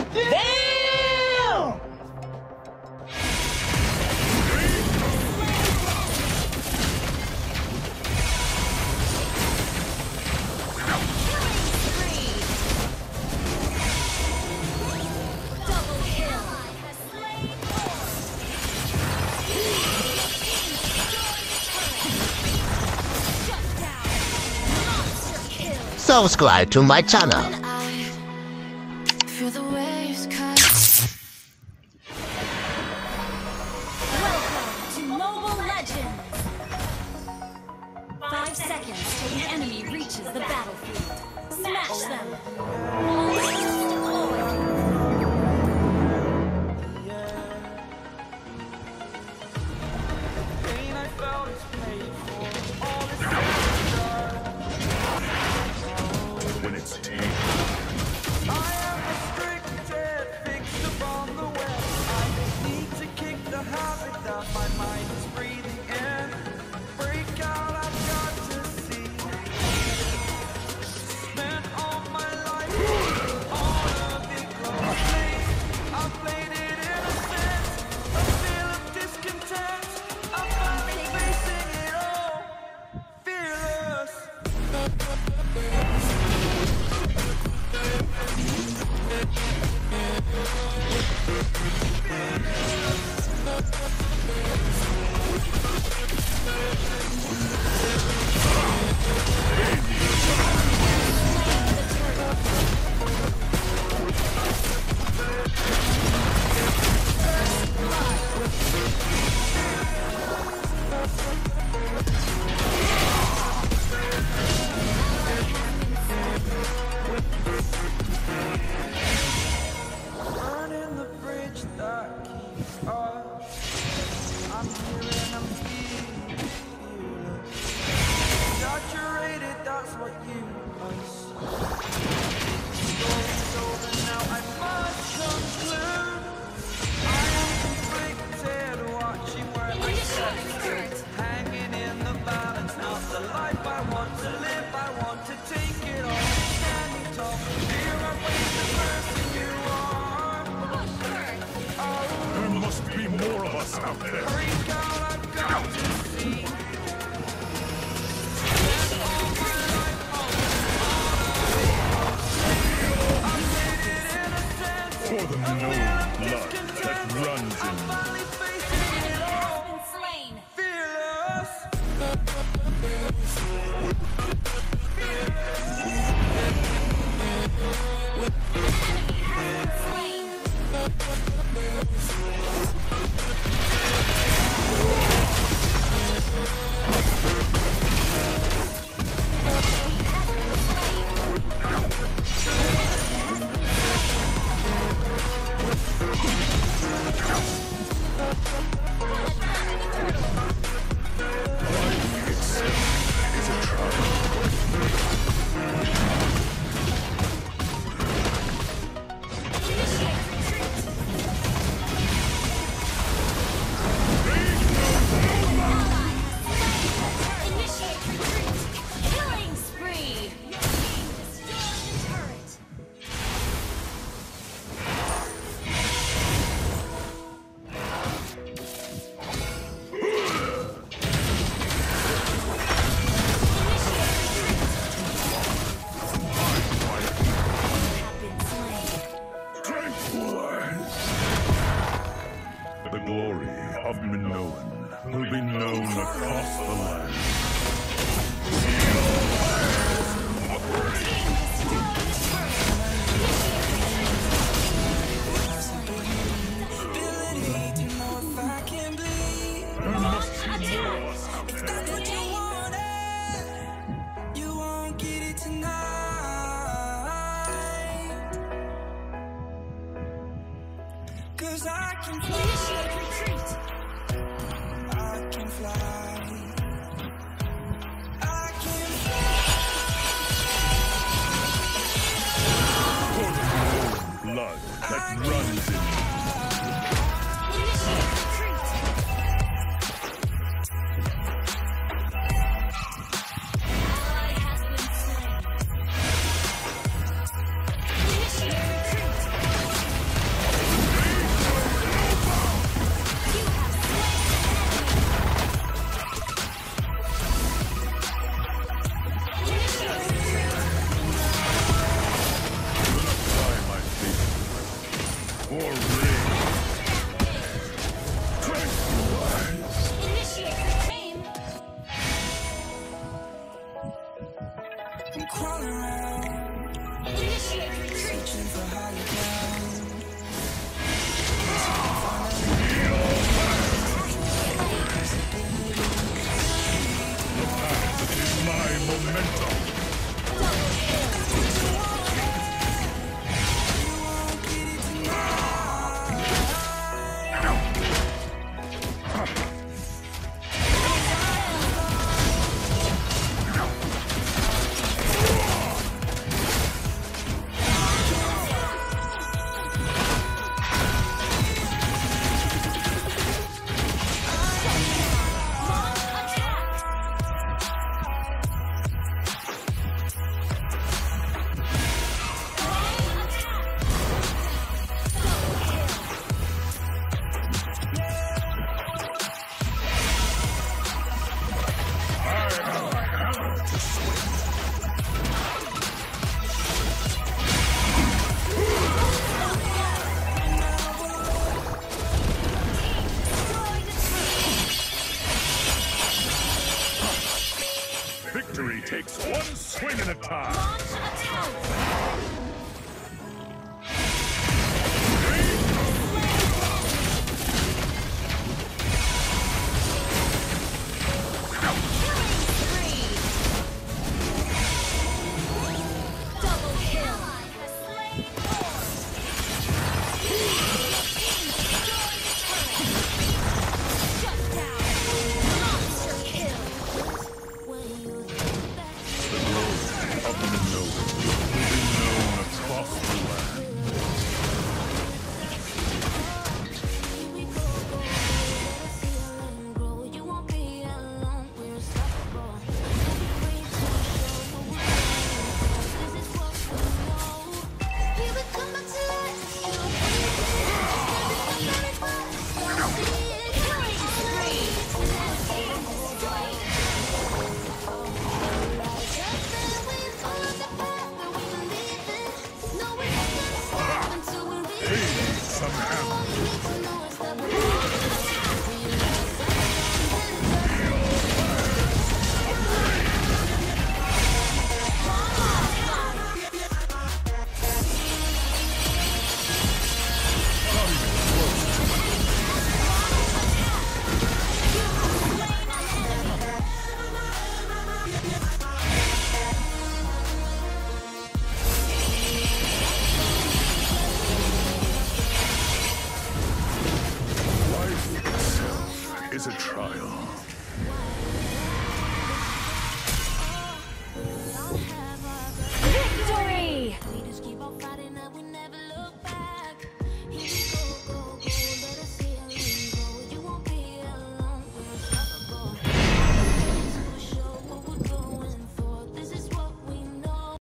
Damn! Subscribe to my channel. Feel the waves cut. Welcome to Mobile Legends! 5 seconds till the enemy reaches the battlefield. Smash them! All systems deployed! When it's tea. There must be more of us out there. For the noble blood that runs in me. Been slain! The glory of Minoan will be known across the land. There must be more of us out there. Cause I can fly. I can fly. I can fly. For the noble blood that runs in me. I'm crawling around, Initiate retreat. searching for higher ground. This is my momentum. Double kill. Victory takes one swing at a time. Launch attack. Of Minoan will be known across the land. Some hammer. Life itself is a trial.